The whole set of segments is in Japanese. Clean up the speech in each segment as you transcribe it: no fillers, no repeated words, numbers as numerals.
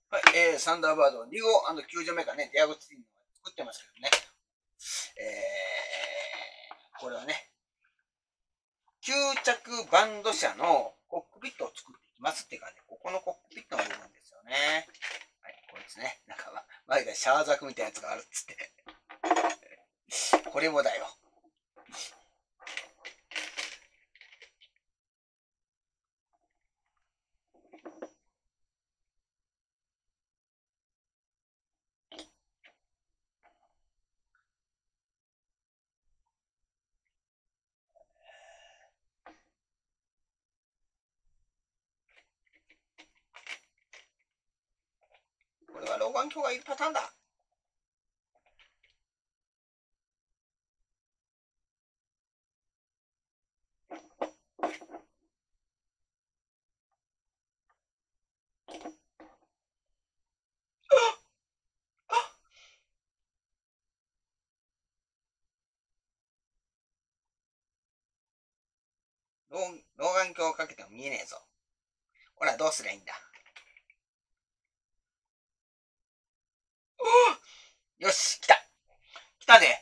はい、サンダーバード2号救助メカね、ディアゴツティーノが作ってますけどね。これはね、吸着バンド車のコックピットを作っていきますっていうかね、ここのコックピットの部分ですよね。はい、これですね。なんか、前がシャーザクみたいなやつがあるっつって。これもだよ。これは老眼鏡がいるパターンだ。老眼鏡をかけても見えねえぞ。ほら、どうすりゃいいんだ。よし、来た。来たで。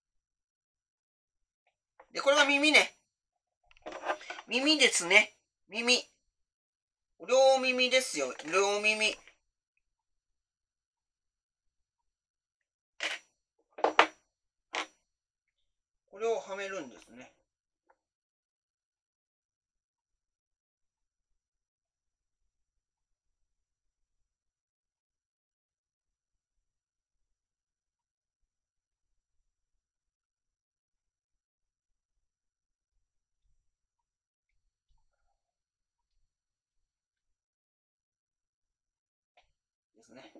で、これが耳ね。耳ですね。耳。両耳ですよ。両耳。これをはめるんですね。ですね。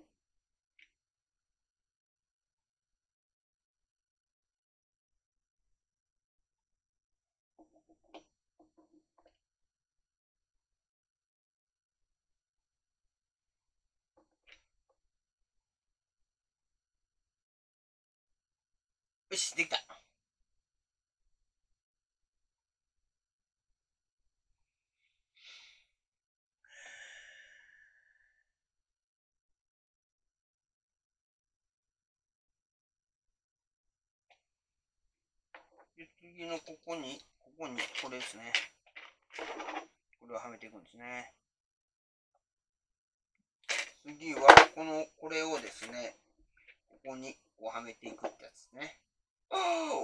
よし、できた。で、次のここに、これですね。これをはめていくんですね。次は、これをですね、ここにこうはめていくってやつですね。あ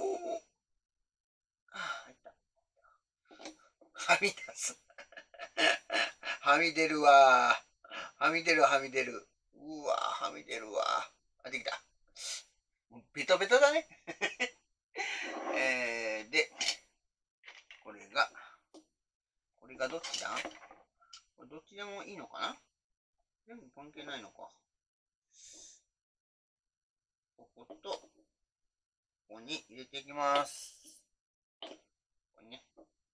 あ、入った。はみ出す。はみ出るわ。はみ出る、はみ出る。うわ、はみ出るわ。あ、できた。ベトベトだね。で、これがどっちだ？これどっちでもいいのかな？全部関係ないのか。ここと、ここに入れていきます。これね。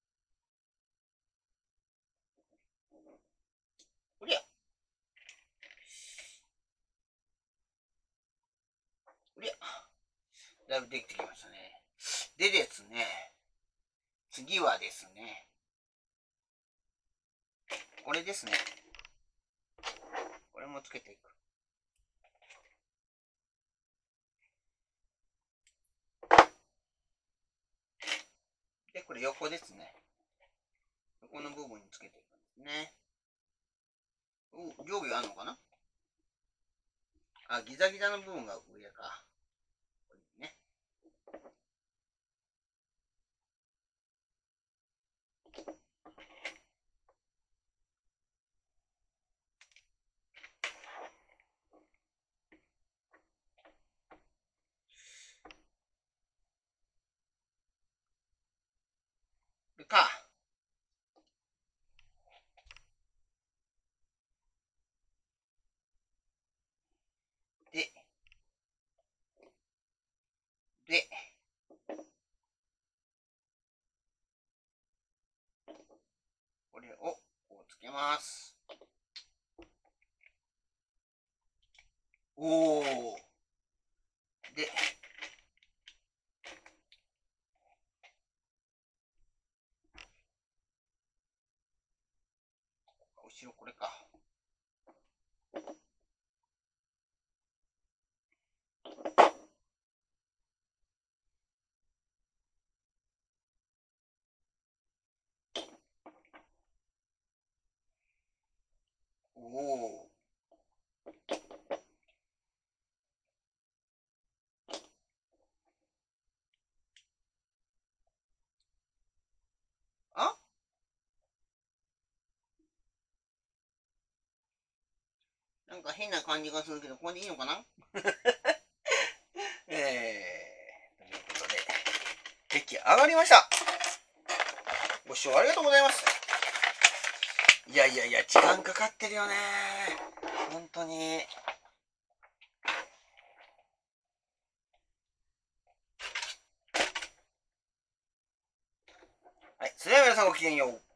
こりゃ。こりゃ。だいぶできてきましたね。でですね、次はですね、これですね。これもつけていく。で、これ横ですね。横の部分につけていくんですね。上下あるのかな？あ、ギザギザの部分が上か。これね。でか。で、で、これをこうつけます。おー。で、後ろこれか。 お。あ、なんか変な感じがするけど、これでいいのかな？ということで、出来上がりました。ご視聴ありがとうございます。いやいやいや、時間かかってるよね。本当に。はい、それでは皆さんごきげんよう。